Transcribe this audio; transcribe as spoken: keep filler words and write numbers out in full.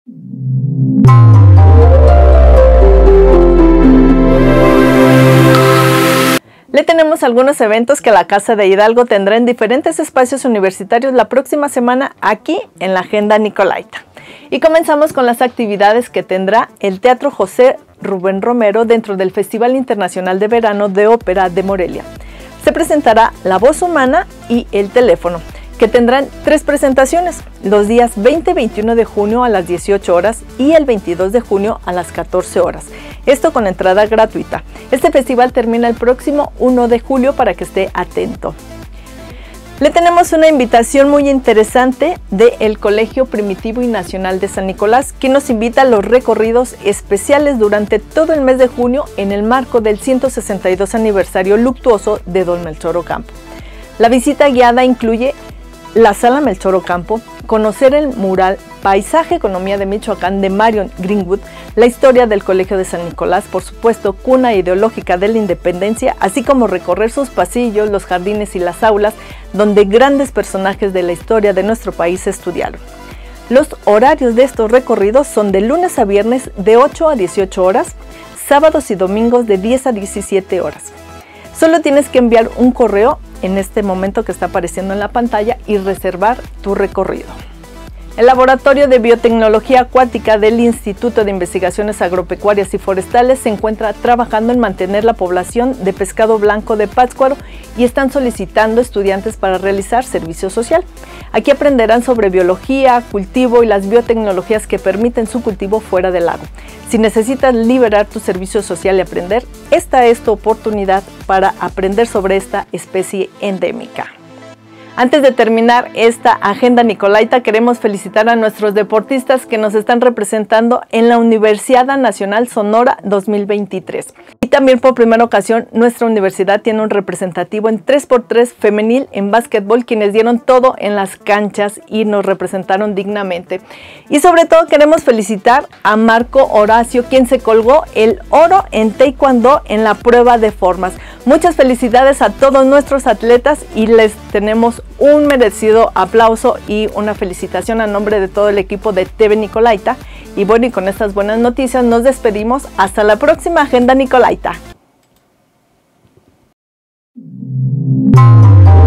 Le tenemos algunos eventos que la Casa de Hidalgo tendrá en diferentes espacios universitarios la próxima semana aquí en la Agenda Nicolaita. Y comenzamos con las actividades que tendrá el Teatro José Rubén Romero dentro del Festival Internacional de Verano de Ópera de Morelia. Se presentará La Voz Humana y El Teléfono, que tendrán tres presentaciones, los días veinte y veintiuno de junio a las dieciocho horas y el veintidós de junio a las catorce horas. Esto con entrada gratuita. Este festival termina el próximo uno de julio para que esté atento. Le tenemos una invitación muy interesante del Colegio Primitivo y Nacional de San Nicolás, que nos invita a los recorridos especiales durante todo el mes de junio en el marco del ciento sesenta y dos aniversario luctuoso de Don Melchor Ocampo. La visita guiada incluye la Sala Melchor Ocampo, conocer el mural Paisaje Economía de Michoacán de Marion Greenwood, la historia del Colegio de San Nicolás, por supuesto, cuna ideológica de la independencia, así como recorrer sus pasillos, los jardines y las aulas, donde grandes personajes de la historia de nuestro país estudiaron. Los horarios de estos recorridos son de lunes a viernes de ocho a dieciocho horas, sábados y domingos de diez a diecisiete horas. Solo tienes que enviar un correo en este momento que está apareciendo en la pantalla y reservar tu recorrido. El Laboratorio de Biotecnología Acuática del Instituto de Investigaciones Agropecuarias y Forestales se encuentra trabajando en mantener la población de pescado blanco de Pátzcuaro y están solicitando estudiantes para realizar servicio social. Aquí aprenderán sobre biología, cultivo y las biotecnologías que permiten su cultivo fuera del lago. Si necesitas liberar tu servicio social y aprender, esta es tu oportunidad para aprender sobre esta especie endémica. Antes de terminar esta Agenda Nicolaita, queremos felicitar a nuestros deportistas que nos están representando en la Universiada Nacional Sonora dos mil veintitrés. Y también por primera ocasión, nuestra universidad tiene un representativo en tres por tres femenil en básquetbol, quienes dieron todo en las canchas y nos representaron dignamente. Y sobre todo queremos felicitar a Marco Horacio, quien se colgó el oro en taekwondo en la prueba de formas. Muchas felicidades a todos nuestros atletas y les tenemos un merecido aplauso y una felicitación a nombre de todo el equipo de T V Nicolaita. Y bueno, y con estas buenas noticias nos despedimos. Hasta la próxima Agenda Nicolaita.